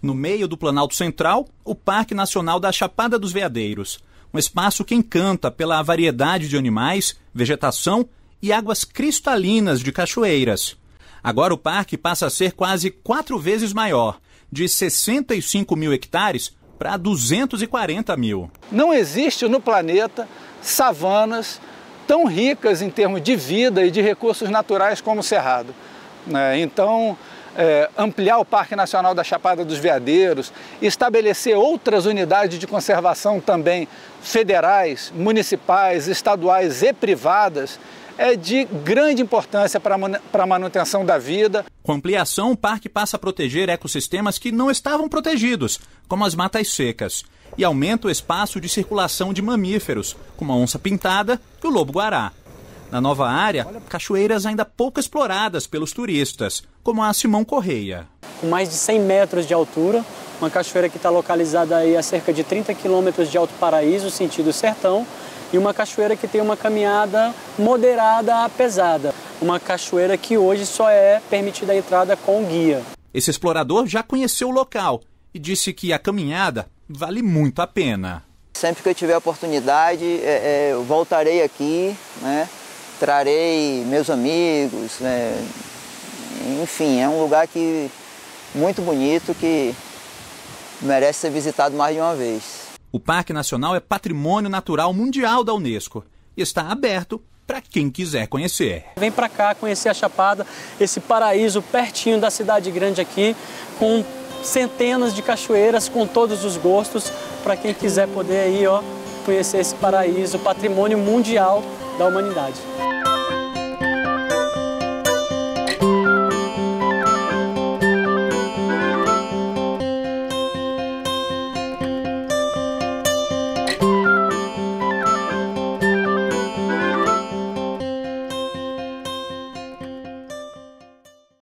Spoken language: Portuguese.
No meio do Planalto Central, o Parque Nacional da Chapada dos Veadeiros. Um espaço que encanta pela variedade de animais, vegetação e águas cristalinas de cachoeiras. Agora o parque passa a ser quase 4 vezes maior, de 65 mil hectares para 240 mil. Não existe no planeta savanas tão ricas em termos de vida e de recursos naturais como o Cerrado. Então, ampliar o Parque Nacional da Chapada dos Veadeiros, estabelecer outras unidades de conservação também federais, municipais, estaduais e privadas, é de grande importância para a manutenção da vida. Com ampliação, o parque passa a proteger ecossistemas que não estavam protegidos, como as matas secas, e aumenta o espaço de circulação de mamíferos, como a onça-pintada e o lobo-guará. Na nova área, cachoeiras ainda pouco exploradas pelos turistas, como a Simão Correia. Com mais de 100 metros de altura, uma cachoeira que está localizada aí a cerca de 30 quilômetros de Alto Paraíso, sentido sertão, e uma cachoeira que tem uma caminhada moderada a pesada. Uma cachoeira que hoje só é permitida a entrada com guia. Esse explorador já conheceu o local e disse que a caminhada vale muito a pena. Sempre que eu tiver oportunidade, eu voltarei aqui, né? Trarei meus amigos, né? Enfim, é um lugar muito bonito que merece ser visitado mais de uma vez. O Parque Nacional é Patrimônio Natural Mundial da Unesco e está aberto para quem quiser conhecer. Vem para cá conhecer a Chapada, esse paraíso pertinho da cidade grande aqui, com centenas de cachoeiras, com todos os gostos, para quem quiser poder aí, conhecer esse paraíso, patrimônio mundial da humanidade.